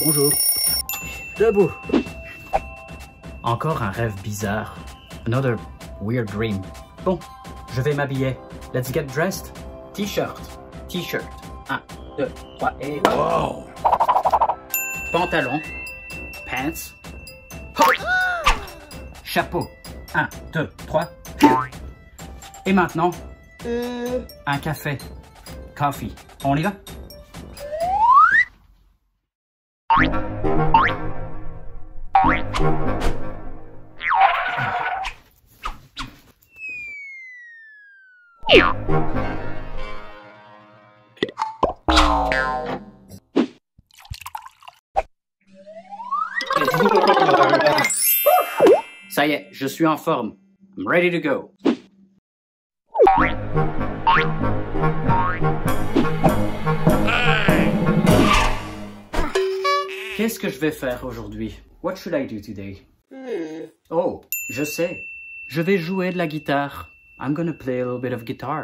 Bonjour. Debout. Encore un rêve bizarre. Another weird dream. Bon, je vais m'habiller. Let's get dressed. T-shirt. T-shirt. 1, 2, 3 et... Wow. Pantalon. Pants. Hop. Chapeau. 1, 2, 3. Et maintenant, un café. Coffee. On y va? Ça y est, je suis en forme. I'm ready to go. Qu'est-ce que je vais faire aujourd'hui? What should I do today? Oh, je sais. Je vais jouer de la guitare. I'm gonna play a little bit of guitar.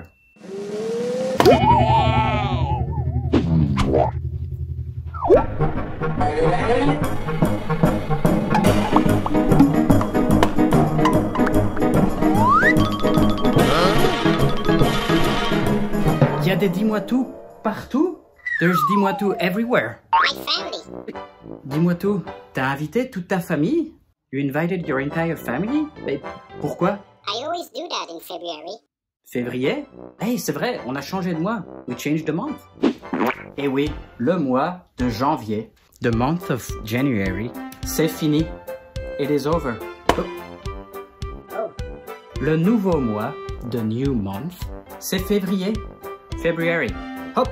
Il y a des dis-moi tout partout? There's dis-moi tout everywhere. My family. Dis-moi tout, t'as invité toute ta famille? You invited your entire family? Mais pourquoi? I always do that in February. Février? Hey, c'est vrai, on a changé de mois. We changed the month. Eh oui, le mois de janvier, the month of January, c'est fini. It is over. Oh. Oh. Le nouveau mois, the new month, c'est février. February. Hop.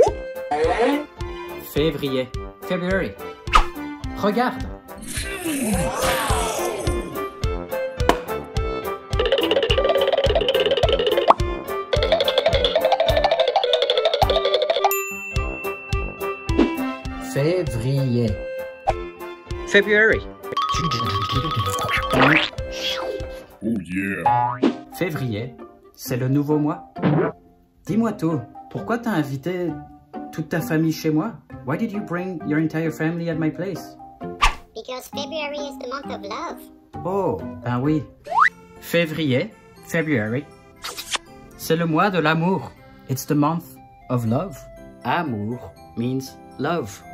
Février. February. Regarde. Février. February. Oh yeah. Février, c'est le nouveau mois. Dis-moi tout, pourquoi t'as invité toute ta famille chez moi? Why did you bring your entire family at my place? Because February is the month of love. Oh, ben oui. Février, February, c'est le mois de l'amour. It's the month of love. Amour means love.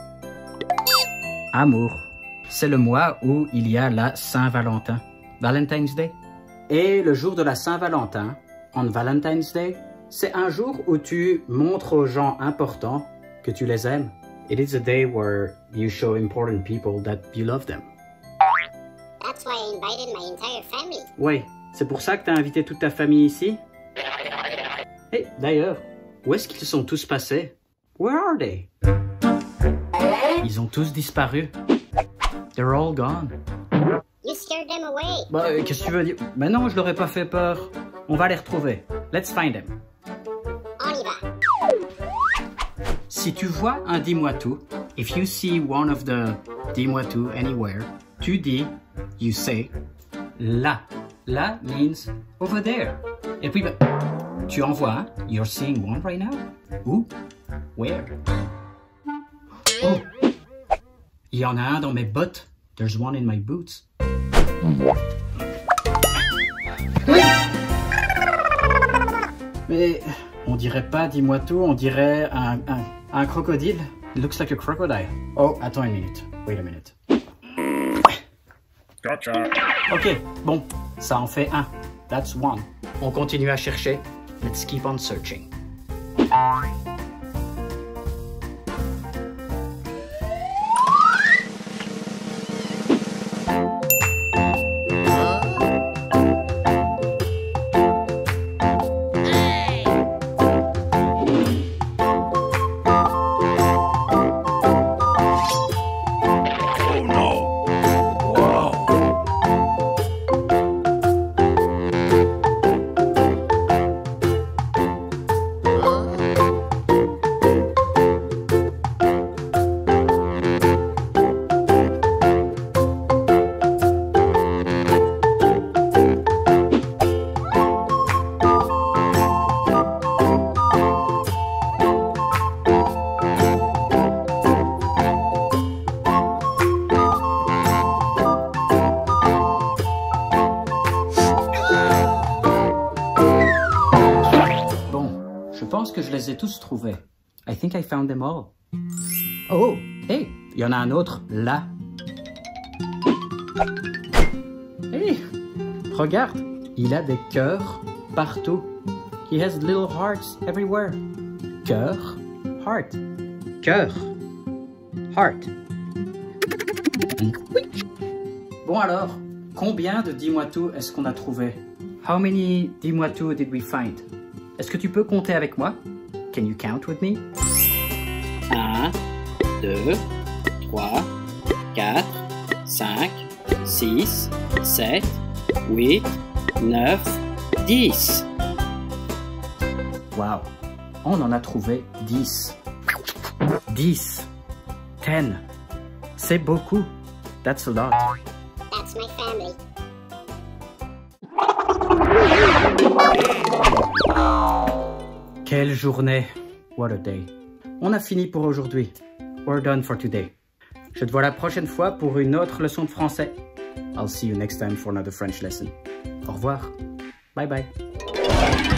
Amour, c'est le mois où il y a la Saint-Valentin. Valentine's Day. Et le jour de la Saint-Valentin, on Valentine's Day, c'est un jour où tu montres aux gens importants que tu les aimes. It is a day where you show important people that you love them. That's why I invited my entire family. Oui, c'est pour ça que tu as invité toute ta famille ici? Et d'ailleurs, où est-ce qu'ils sont tous passés? Where are they? Ils ont tous disparu. They're all gone. You scared them away. Bah, qu'est-ce que tu veux dire? Mais non, je leur ai pas fait peur. On va les retrouver. Let's find them. On y va. Si tu vois un dis-moi tout, if you see one of the dis-moi tout anywhere, tu dis, you say, là. Là means over there. Et puis, tu en vois un. You're seeing one right now. Où? Where? Oh! Il y en a un dans mes bottes. There's one in my boots. Mais on dirait pas, dis-moi tout, on dirait un crocodile. It looks like a crocodile. Oh, attends une minute. Wait a minute. Gotcha. Ok, bon, ça en fait un. That's one. On continue à chercher. Let's keep on searching. je les ai tous trouvés. I think I found them all. Oh, hey, il y en a un autre là. Hey, regarde, il a des cœurs partout. He has little hearts everywhere. Cœur, heart. Cœur, heart. Bon alors, combien de dis-moi tout est-ce qu'on a trouvé? How many dis-moi tout did we find? Est-ce que tu peux compter avec moi? Can you count with me? 1, 2, 3, 4, 5, 6, 7, 8, 9, 10. Wow, on en a trouvé 10. 10. 10. C'est beaucoup. That's a lot. That's my family. Quelle journée. What a day. On a fini pour aujourd'hui. We're done for today. Je te vois la prochaine fois pour une autre leçon de français. I'll see you next time for another French lesson. Au revoir. Bye bye.